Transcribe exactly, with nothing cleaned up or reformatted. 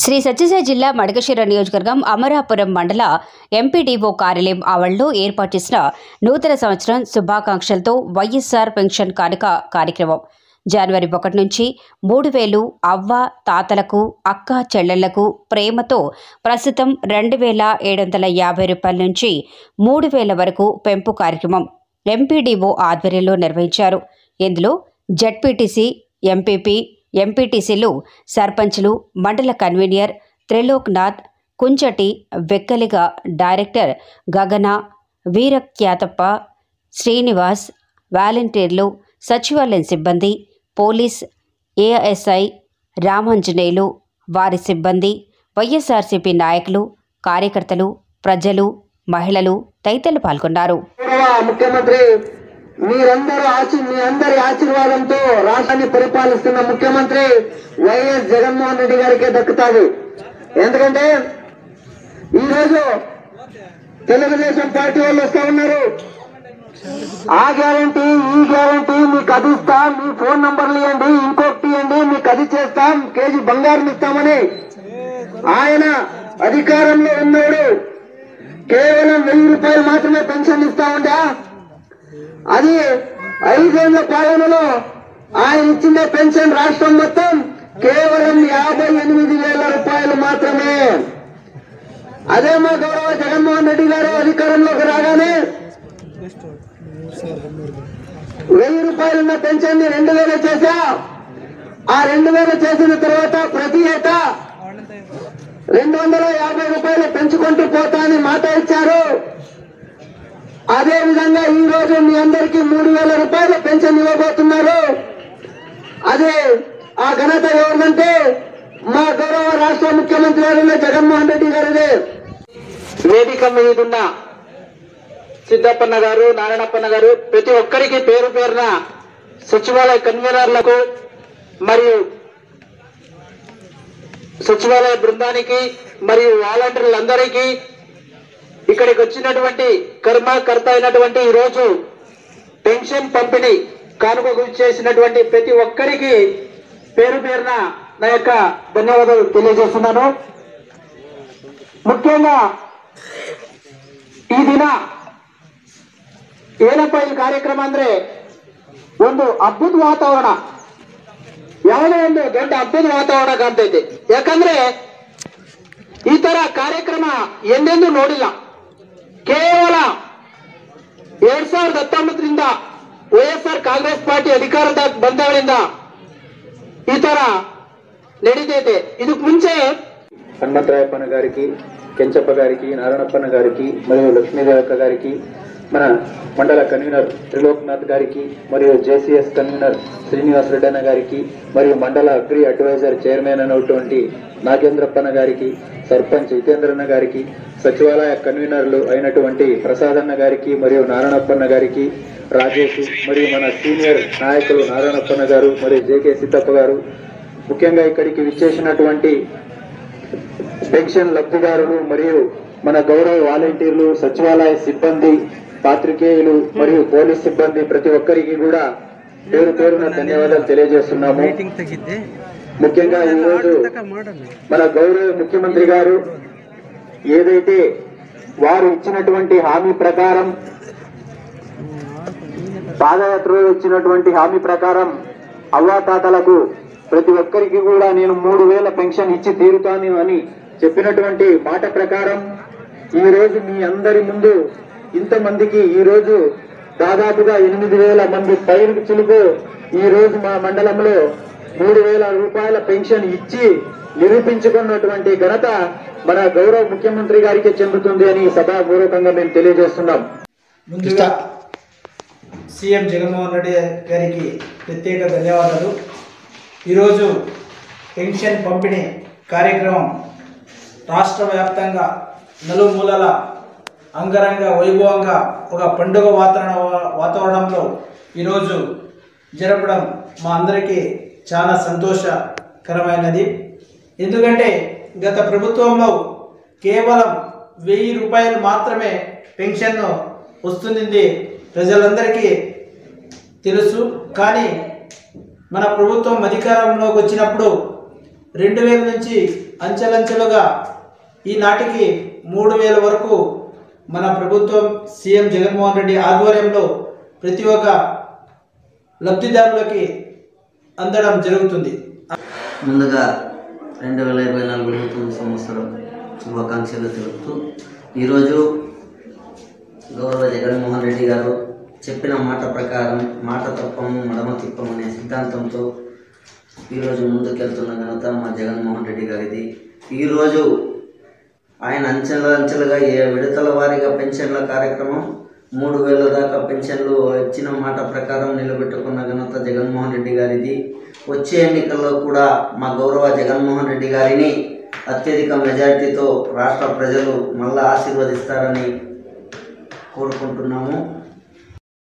శ్రీ సత్యసాయి జిల్లా మడకశిర నియోజకవర్గం అమరాపురం మండల ఎంపీడీఓ కార్యాలయం ఆవరణలో ఏర్పాటు చేసిన నూతన సంవత్సరం శుభాకాంక్షలతో వైఎస్ఆర్ పెన్షన్ కానుక కార్యక్రమం జనవరి ఒకటి నుంచి మూడు వేలు అవ్వ తాతలకు అక్క చెల్లెళ్లకు ప్రేమతో ప్రస్తుతం రెండు వేల ఏడు వందల యాభై రూపాయల నుంచి మూడు వేల వరకు పెంపు కార్యక్రమం ఎంపీడీఓ ఆధ్వర్యంలో నిర్వహించారు. ఇందులో జెడ్పీటీసీ, ఎంపీపీ, ఎంపీటీసీలు, సర్పంచ్లు, మండల కన్వీనర్ త్రిలోక్నాథ్, కుంచటి వెక్కలిగ డైరెక్టర్ గగన, వీరఖ్యాతప్ప, శ్రీనివాస్, వాలంటీర్లు, సచివాలయం సిబ్బంది, పోలీస్, ఏఎస్ఐ, రామాంజనేయులు, వారి సిబ్బంది, వైఎస్ఆర్సీపీ నాయకులు, కార్యకర్తలు, ప్రజలు, మహిళలు తదితరులు పాల్గొన్నారు. ముఖ్యమంత్రి మీరందరూ ఆశీ మీ అందరి ఆశీర్వాదంతో రాష్ట్రాన్ని పరిపాలిస్తున్న ముఖ్యమంత్రి వైఎస్ జగన్మోహన్ రెడ్డి గారికే దక్కుతాది. ఎందుకంటే ఈరోజు తెలుగుదేశం పార్టీ వాళ్ళు వస్తా ఉన్నారు. ఆ గ్యారంటీ ఈ గ్యారంటీ మీకు అది ఇస్తాం, మీ ఫోన్ నంబర్లు ఇవ్వండి, ఇంకొకటి ఇవ్వండి, మీకు అది చేస్తాం, కేజీ బంగారం ఇస్తామని ఆయన అధికారంలో ఉన్నాడు. కేవలం వెయ్యి రూపాయలు మాత్రమే పెన్షన్ ఇస్తా ఉందా? అది ఐదేళ్ల పాలనలో ఆయన ఇచ్చిన పెన్షన్ రాష్ట్రం మొత్తం కేవలం యాభై ఎనిమిది వేల రూపాయలు మాత్రమే. అదే మా గౌరవ జగన్మోహన్ రెడ్డి గారు అధికారంలోకి రాగానే వెయ్యి రూపాయలున్న పెన్షన్ ని రెండు వేలు చేశా. ఆ రెండు వేలు చేసిన తర్వాత ప్రతి ఏటా రెండు వందల యాభై రూపాయలు పెంచుకుంటూ పోతా అని మాట ఇచ్చారు. అదే విధంగా ఈ రోజు మీ అందరికీ మూడు వేల రూపాయల పెన్షన్ ఇవ్వబోతున్నారు. అదే ఆ ఘనత ఎవరిదంటే మా గౌరవ రాష్ట్ర ముఖ్యమంత్రి గారు జగన్మోహన్ రెడ్డి గారిదే. వేదిక మీద ఉన్న సిద్ధప్పన్న గారు, నారాయణప్పన్న గారు, ప్రతి ఒక్కరికి పేరు పేరున సచివాలయ కన్వీనర్లకు మరియు సచివాలయ బృందానికి మరియు వాలంటీర్లందరికీ, ఇక్కడికి వచ్చినటువంటి కర్మకర్త అయినటువంటి ఈ రోజు పెన్షన్ పంపిణీ కానుక చేసినటువంటి ప్రతి ఒక్కరికి పేరు పేరున నా యొక్క ధన్యవాదాలు తెలియజేస్తున్నాను. ಮುಖ್ಯಂగా ಈ ದಿನ ಏನಪ್ಪ ಈ ಕಾರ್ಯಕ್ರಮ ಅಂದ್ರೆ ಒಂದು ಅದ್ಭುತ ವಾತಾವರಣ, ಯಾವುದೋ ಒಂದು ದೊಡ್ಡ ಅದ್ಭುತ ವಾತಾವರಣ ಕಾಣ್ತೈತಿ. ಯಾಕಂದ್ರೆ ಈ ತರ ಕಾರ್ಯಕ್ರಮ ಎಂದೆಂದೂ ನೋಡಿಲ್ಲ. ಕೇವಲ ಎರಡ್ ಸಾವಿರದ ಹತ್ತೊಂಬತ್ತರಿಂದ ವೈಎಸ್ಆರ್ ಕಾಂಗ್ರೆಸ್ ಪಾರ್ಟಿ ಅಧಿಕಾರದ ಬಂದಾಗಳಿಂದ ಈ ತರ ನಡೀತೈತೆ. ಇದಕ್ಕೆ ಮುಂಚೆ హనుమంతరాయప్పన్న గారికి, కెంచప్ప గారికి, నారాయణప్పన్న గారికి మరియు లక్ష్మీదేవక్క గారికి, మన మండల కన్వీనర్ త్రిలోక్నాథ్ గారికి మరియు జేసీఎస్ కన్వీనర్ శ్రీనివాస్ రెడ్డి గారికి మరియు మండల అగ్రి అడ్వైజర్ చైర్మన్ అయినటువంటి నాగేంద్రప్పన్న గారికి, సర్పంచ్ జితేంద్రన్న గారికి, సచివాలయ కన్వీనర్లు అయినటువంటి ప్రసాదన్న గారికి మరియు నారాయణప్పన్న గారికి, రాజేష్ మరియు మన సీనియర్ నాయకులు నారాయణప్పన్న గారు మరియు జేకే సిద్ధప్ప గారు, ముఖ్యంగా ఇక్కడికి విచ్చేసినటువంటి పెన్షన్ లబ్ధిదారులు మరియు మన గౌరవ వాలంటీర్లు, సచివాలయ సిబ్బంది, పాత్రికేయులు మరియు పోలీస్ సిబ్బంది ప్రతి ఒక్కరికి కూడా పేరు పేరున ధన్యవాదాలు తెలియజేస్తున్నాము. ముఖ్యంగా ఈరోజు మన గౌరవ ముఖ్యమంత్రి గారు ఏదైతే వారు ఇచ్చినటువంటి హామీ ప్రకారం, పాదయాత్రలో ఇచ్చినటువంటి హామీ ప్రకారం అవ్వాతాతలకు ప్రతి ఒక్కరికి కూడా నేను మూడు వేల పెన్షన్ ఇచ్చి తీరుతాను అని చెప్పినటువంటి మాట ప్రకారం ఈ రోజు మీ అందరి ముందు ఇంతమందికి ఈ రోజు దాదాపుగా ఎనిమిది వేల మంది పైరుచులకు ఈ రోజు మా మండలంలో మూడు వేల రూపాయల పెన్షన్ ఇచ్చి నిరూపించుకున్నటువంటి ఘనత మన గౌరవ ముఖ్యమంత్రి గారికి చెందుతుంది అని సభాపూర్వకంగా మేము తెలియజేస్తున్నాం. ముందుగా సీఎం జగన్మోహన్ రెడ్డి గారికి ప్రత్యేక ధన్యవాదాలు. ఈరోజు పెన్షన్ పంపిణీ కార్యక్రమం రాష్ట్ర వ్యాప్తంగా నలుమూలల అంగరంగ వైభవంగా ఒక పండుగ వాతావరణ వాతావరణంలో ఈరోజు జరపడం మా అందరికీ చాలా సంతోషకరమైనది. ఎందుకంటే గత ప్రభుత్వంలో కేవలం వెయ్యి రూపాయలు మాత్రమే పెన్షన్ వస్తుంది ప్రజలందరికీ తెలుసు. కానీ మన ప్రభుత్వం అధికారంలోకి వచ్చినప్పుడు రెండు వేల నుంచి అంచెలంచెలుగా ఈనాటికి మూడు వేల వరకు మన ప్రభుత్వం సీఎం జగన్మోహన్ రెడ్డి ఆధ్వర్యంలో ప్రతి ఒక్క లబ్ధిదారులకి అందడం జరుగుతుంది. ముందుగా రెండు వేల ఇరవై నాలుగు నూతన సంవత్సరం శుభాకాంక్షలు తెలుపుతూ ఈరోజు గౌరవ జగన్మోహన్ రెడ్డి గారు చెప్పిన మాట ప్రకారం మాట తప్పము మడమ తిప్పము అనే సిద్ధాంతంతో ఈరోజు ముందుకెళ్తున్న ఘనత మా జగన్మోహన్ రెడ్డి గారిది. ఈరోజు ఆయన అంచెల అంచెలుగా ఏ విడతల వారీగా పెన్షన్ల కార్యక్రమం మూడు వేల దాకా పెన్షన్లు ఇచ్చిన మాట ప్రకారం నిలబెట్టుకున్న ఘనత జగన్మోహన్ రెడ్డి గారిది. వచ్చే ఎన్నికల్లో కూడా మా గౌరవ జగన్మోహన్ రెడ్డి గారిని అత్యధిక మెజారిటీతో రాష్ట్ర ప్రజలు మళ్ళా ఆశీర్వదిస్తారని కోరుకుంటున్నాము.